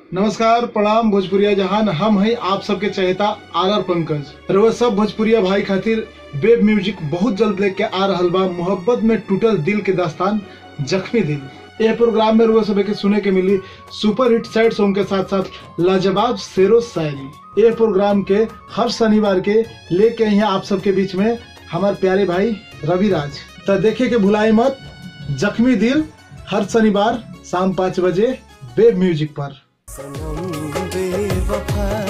नमस्कार, प्रणाम भोजपुरिया जहान। हम हैं आप सबके चहेता आर पंकज। रउआ सब भोजपुरिया भाई खातिर वेब म्यूजिक बहुत जल्द लेके आ रहल बा। मोहब्बत में टूटल दिल के दास्तान जख्मी दिल। यह प्रोग्राम में रउआ सब के सुने के मिली सुपर हिट सैड सॉन्ग के साथ साथ लाजवाब शेरो शायरी। यह प्रोग्राम के हर शनिवार के लेके यहाँ आप सबके बीच में हमारे प्यारे भाई रविराज। तो देखे के भुलाए मत जख्मी दिल, हर शनिवार शाम 5 बजे वेब म्यूजिक पर। सनम बेवफा